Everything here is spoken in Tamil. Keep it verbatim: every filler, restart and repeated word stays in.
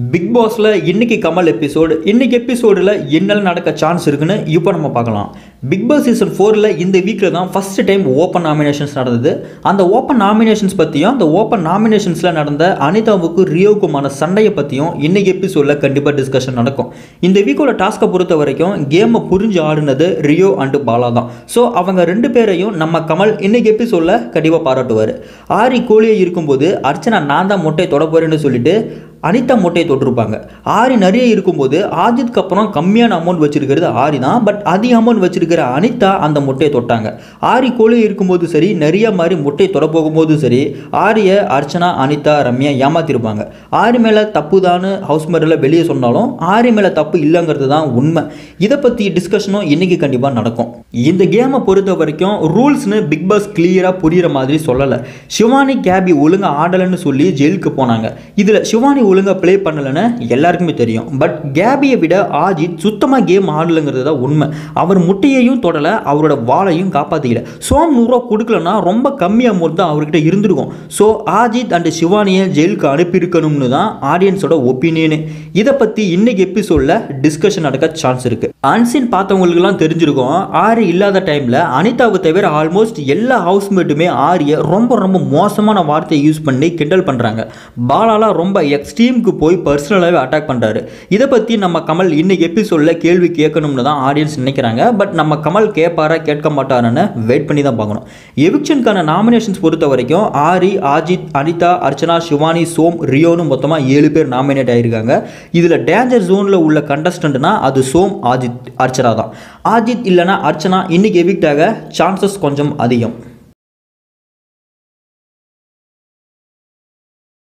பிக் பாஸ்ல இன்னைக்கு கமல் எபிசோடு இன்னைக்கு எபிசோடில் என்னெல்லாம் நடக்க சான்ஸ் இருக்குன்னு இப்போ நம்ம பார்க்கலாம். பிக் பாஸ் சீசன் ஃபோரில் இந்த வீக்கில் தான் ஃபர்ஸ்ட் டைம் ஓப்பன் நாமினேஷன்ஸ் நடந்தது. அந்த ஓப்பன் நாமினேஷன்ஸ் பற்றியும் அந்த ஓப்பன் நாமினேஷன்ஸில் நடந்த அனிதாவுக்கு ரியோவுக்குமான சண்டையை பற்றியும் இன்னைக்கு எபிசோடில் கண்டிப்பாக டிஸ்கஷன் நடக்கும். இந்த வீக்கோட டாஸ்க்கை பொறுத்த வரைக்கும் கேமை புரிஞ்சு ஆடினது ரியோ அண்டு பாலா தான். ஸோ அவங்க ரெண்டு பேரையும் நம்ம கமல் இன்னைக்கு எபிசோடில் கண்டிப்பாக பாராட்டுவார். ஆரி கோழியை இருக்கும்போது அர்ச்சனா நான் தான் மொட்டை தொட போறேன்னு சொல்லிட்டு அனிதா மொட்டையை தொட்டிருப்பாங்க. ஆரி நிறைய இருக்கும்போது ஆஜித்க்கு அப்புறம் கம்மியான அமௌண்ட் வச்சிருக்கிறது ஆரி தான். பட் அதிக அமௌண்ட் வச்சிருக்கிற அனிதா அந்த மொட்டையை தொட்டாங்க. ஆரி கோழி இருக்கும்போது சரி, நிறைய மாதிரி மொட்டையை தொட போகும்போது சரி, ஆரியை அர்ச்சனா அனிதா ரம்யா ஏமாத்திருப்பாங்க. ஆரி மேலே தப்பு தான் ஹவுஸ் மேரில் வெளியே சொன்னாலும் ஆரி மேலே தப்பு இல்லைங்கிறது தான் உண்மை. இதை பற்றி டிஸ்கஷனும் இன்னைக்கு கண்டிப்பாக நடக்கும். இந்த கேமை பொறுத்த வரைக்கும் ரூல்ஸ்னு பிக் பாஸ் கிளியராக புரிகிற மாதிரி சொல்லலை. சிவானி கேபி ஒழுங்காக ஆடலைன்னு சொல்லி ஜெயிலுக்கு போனாங்க. இதில் சிவானி ஒழுங்காக ப்ளே பண்ணலைன்னு எல்லாருக்குமே தெரியும். பட் கேபியை விட ஆஜித் சுத்தமாக கேம் ஆடலைங்கிறது தான் உண்மை. அவர் முட்டையையும் தொடலை, அவரோட வாளையும் காப்பாற்றிக்கல. சோம் நூறுரூவா கொடுக்கலன்னா ரொம்ப கம்மி அமௌண்ட் தான் அவர்கிட்ட இருந்திருக்கும். ஸோ ஆஜித் அண்ட் சிவானியை ஜெயிலுக்கு அனுப்பியிருக்கணும்னு தான் ஆடியன்ஸோட ஒப்பீனியனு. இதை பற்றி இன்னைக்கு எபிசோடில் டிஸ்கஷன் நடக்க சான்ஸ் இருக்குது. அன்சீன் பார்த்தவங்களுக்குலாம் தெரிஞ்சிருக்கும், ஆரி இல்லாத டைமில் அனிதாவை தவிர ஆல்மோஸ்ட் எல்லா ஹவுஸ்மேட்டுமே ஆரியை ரொம்ப ரொம்ப மோசமான வார்த்தையை யூஸ் பண்ணி கிண்டல் பண்ணுறாங்க. பாலாலாம் ரொம்ப எக்ஸ்ட்ரீமுக்கு போய் பர்சனலாகவே அட்டாக் பண்ணுறாரு. இதை பற்றி நம்ம கமல் இன்னைக்கு எபிசோடில் கேள்வி கேட்கணும்னு தான் ஆடியன்ஸ் நினைக்கிறாங்க. பட் நம்ம கமல் கேட்பாரா கேட்க மாட்டாரான்னு வெயிட் பண்ணி தான் பார்க்கணும். எவிக்ஷனுக்கான நாமினேஷன்ஸ் பொறுத்த வரைக்கும் ஆரி, ஆஜித், அனிதா, அர்ச்சனா, சிவானி, சோம், ரியோன்னு மொத்தமாக ஏழு பேர் நாமினேட் ஆகியிருக்காங்க. இதில் டேஞ்சர் ஜோனில் உள்ள கண்டஸ்டன்ட்னா அது சோம், ஆஜித், அர்ச்சனா தான். ஆஜித் இல்லைனா அர்ச்சனா இன்னைக்கு எவிக்ட் ஆக சான்சஸ் கொஞ்சம் அதிகம்.